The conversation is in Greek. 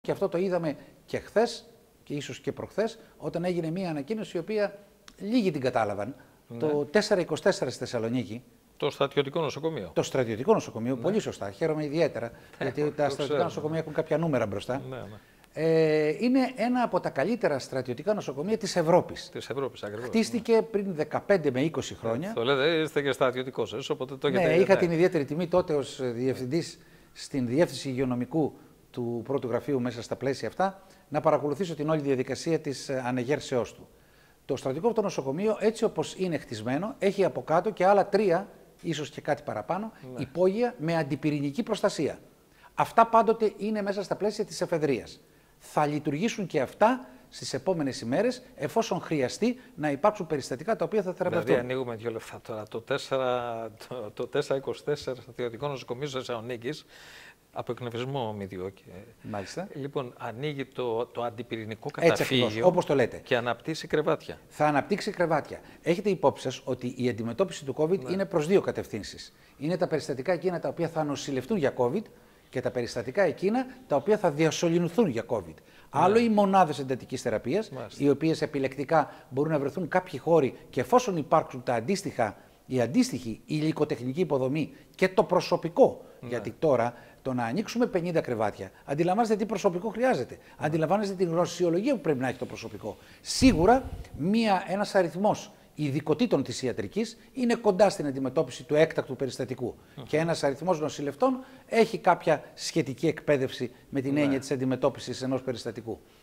Και αυτό το είδαμε και χθες και ίσως και προχθές, όταν έγινε μια ανακοίνωση η οποία λίγοι την κατάλαβαν. Ναι. Το 424 στη Θεσσαλονίκη. Το στρατιωτικό νοσοκομείο. Το στρατιωτικό νοσοκομείο, ναι. Πολύ σωστά. Χαίρομαι ιδιαίτερα, γιατί τα στρατιωτικά νοσοκομεία έχουν κάποια νούμερα μπροστά. Ναι, ναι. Είναι ένα από τα καλύτερα στρατιωτικά νοσοκομεία της Ευρώπης. Της Ευρώπης, ακριβώς. Χτίστηκε πριν 15 με 20 χρόνια. Το λέτε, είστε και στρατιωτικός, οπότε το έχετε. Ναι, είχα την ιδιαίτερη τιμή τότε ως διευθυντής στην Διεύθυνση Υγειονομικού του πρώτου γραφείου μέσα στα πλαίσια αυτά, να παρακολουθήσω την όλη διαδικασία της ανεγέρσεώς του. Το στρατιωτικό αυτό νοσοκομείο, έτσι όπως είναι χτισμένο, έχει από κάτω και άλλα 3, ίσως και κάτι παραπάνω, υπόγεια με αντιπυρηνική προστασία. Αυτά πάντοτε είναι μέσα στα πλαίσια της εφεδρείας. Θα λειτουργήσουν και αυτά στις επόμενες ημέρες, εφόσον χρειαστεί να υπάρξουν περιστατικά τα οποία θα θεραπευτούν. Δηλαδή, ανοίγουμε 2 λεπτά τώρα. Το 424 στρατιωτικό νοσοκομείο της Θεσσαλονίκης, από εκνευρισμό μηδιό. Μάλιστα. Λοιπόν, ανοίγει το αντιπυρηνικό καταφύγιο, όπως το λέτε, και αναπτύσσει κρεβάτια. Θα αναπτύξει κρεβάτια. Έχετε υπόψη σας ότι η αντιμετώπιση του COVID είναι προς 2 κατευθύνσεις. Είναι τα περιστατικά εκείνα τα οποία θα νοσηλευτούν για COVID και τα περιστατικά εκείνα τα οποία θα διασωληνωθούν για COVID. Άλλο οι μονάδες εντατικής θεραπείας, οι οποίες επιλεκτικά μπορούν να βρεθούν κάποιοι χώροι και εφόσον υπάρξουν η αντίστοιχη υλικοτεχνική υποδομή και το προσωπικό. Γιατί τώρα το να ανοίξουμε 50 κρεβάτια, αντιλαμβάνεστε τι προσωπικό χρειάζεται. Αντιλαμβάνεστε την γνωσιολογία που πρέπει να έχει το προσωπικό. Σίγουρα ένας αριθμός ειδικοτήτων της ιατρικής είναι κοντά στην αντιμετώπιση του έκτακτου περιστατικού. Και ένας αριθμός νοσηλευτών έχει κάποια σχετική εκπαίδευση με την έννοια της αντιμετώπισης ενός περιστατικού.